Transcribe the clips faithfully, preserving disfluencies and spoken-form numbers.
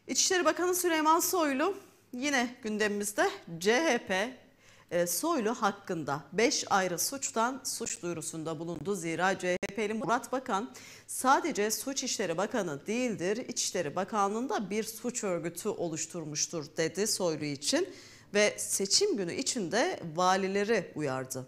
İçişleri Bakanı Süleyman Soylu yine gündemimizde. C H P e, Soylu hakkında beş ayrı suçtan suç duyurusunda bulundu. Zira C H P'li Murat Bakan sadece Suç İşleri Bakanı değildir, İçişleri Bakanlığı'nda bir suç örgütü oluşturmuştur dedi Soylu için ve seçim günü içinde valileri uyardı.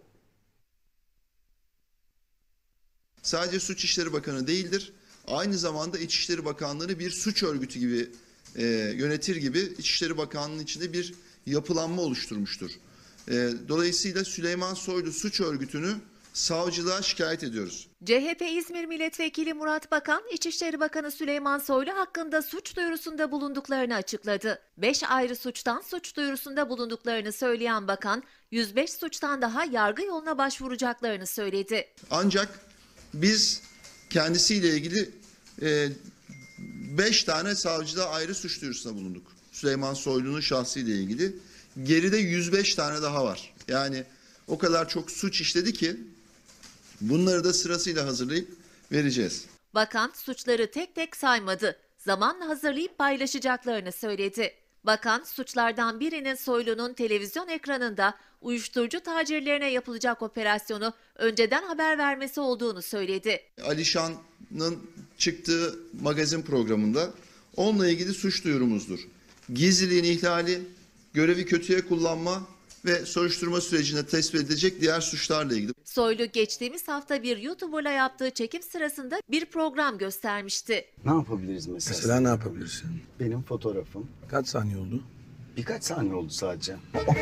Sadece Suç İşleri Bakanı değildir. Aynı zamanda İçişleri Bakanlığı'nı bir suç örgütü gibi e, yönetir gibi İçişleri Bakanlığı'nın içinde bir yapılanma oluşturmuştur. E, dolayısıyla Süleyman Soylu suç örgütünü savcılığa şikayet ediyoruz. C H P İzmir Milletvekili Murat Bakan, İçişleri Bakanı Süleyman Soylu hakkında suç duyurusunda bulunduklarını açıkladı. beş ayrı suçtan suç duyurusunda bulunduklarını söyleyen bakan, yüz beş suçtan daha yargı yoluna başvuracaklarını söyledi. Ancak biz kendisiyle ilgili e, beş tane savcılığa ayrı suç duyurusunda bulunduk. Süleyman Soylu'nun şahsıyla ilgili. Geride yüz beş tane daha var. Yani o kadar çok suç işledi ki bunları da sırasıyla hazırlayıp vereceğiz. Bakan suçları tek tek saymadı. Zamanla hazırlayıp paylaşacaklarını söyledi. Bakan suçlardan birinin Soylu'nun televizyon ekranında uyuşturucu tacirlerine yapılacak operasyonu önceden haber vermesi olduğunu söyledi. Alişan'ın çıktığı magazin programında onunla ilgili suç duyurumuzdur. Gizliliğin ihlali, görevi kötüye kullanma ve soruşturma sürecinde tespit edilecek diğer suçlarla ilgili. Soylu geçtiğimiz hafta bir YouTuber'la yaptığı çekim sırasında bir program göstermişti. Ne yapabiliriz mesela? Mesela ne yapabilirsin? Benim fotoğrafım. Kaç saniye oldu? Birkaç saniye oldu sadece.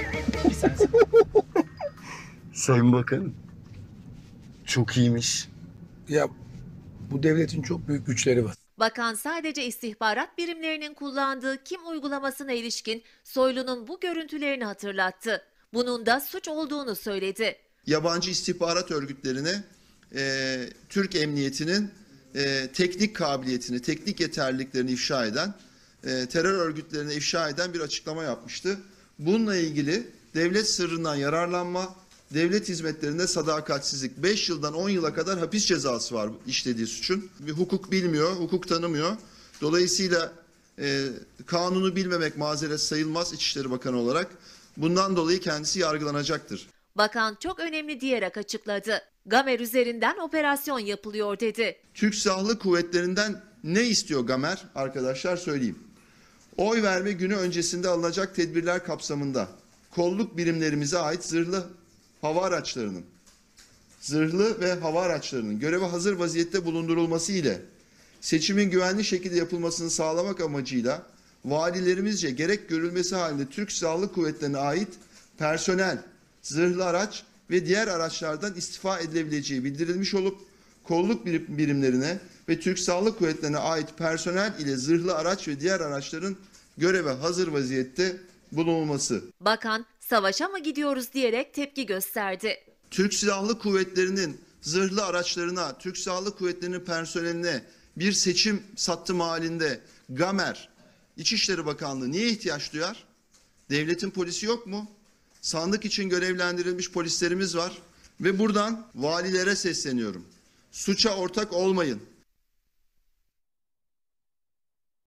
Sayın Bakanım. Çok iyiymiş. Ya bu devletin çok büyük güçleri var. Bakan sadece istihbarat birimlerinin kullandığı Kim uygulamasına ilişkin Soylu'nun bu görüntülerini hatırlattı. Bunun da suç olduğunu söyledi. Yabancı istihbarat örgütlerine e, Türk Emniyeti'nin e, teknik kabiliyetini, teknik yeterliliklerini ifşa eden, e, terör örgütlerine ifşa eden bir açıklama yapmıştı. Bununla ilgili devlet sırrından yararlanma, devlet hizmetlerinde sadakatsizlik, beş yıldan on yıla kadar hapis cezası var işlediği suçun. Bir hukuk bilmiyor, hukuk tanımıyor. Dolayısıyla e, kanunu bilmemek mazeret sayılmaz İçişleri Bakanı olarak. Bundan dolayı kendisi yargılanacaktır. Bakan çok önemli diyerek açıkladı. Gamer üzerinden operasyon yapılıyor dedi. Türk Silahlı Kuvvetleri'nden ne istiyor Gamer? Arkadaşlar söyleyeyim. Oy verme günü öncesinde alınacak tedbirler kapsamında kolluk birimlerimize ait zırhlı hava araçlarının, zırhlı ve hava araçlarının göreve hazır vaziyette bulundurulması ile seçimin güvenli şekilde yapılmasını sağlamak amacıyla valilerimizce gerek görülmesi halinde Türk Silahlı Kuvvetleri'ne ait personel, zırhlı araç ve diğer araçlardan istifa edilebileceği bildirilmiş olup kolluk birimlerine ve Türk Silahlı Kuvvetleri'ne ait personel ile zırhlı araç ve diğer araçların göreve hazır vaziyette bulunulması. Bakan savaşa mı gidiyoruz diyerek tepki gösterdi. Türk Silahlı Kuvvetleri'nin zırhlı araçlarına, Türk Silahlı Kuvvetleri'nin personeline bir seçim sattım halinde Gamer, İçişleri Bakanlığı niye ihtiyaç duyar? Devletin polisi yok mu? Sandık için görevlendirilmiş polislerimiz var ve buradan valilere sesleniyorum. Suça ortak olmayın.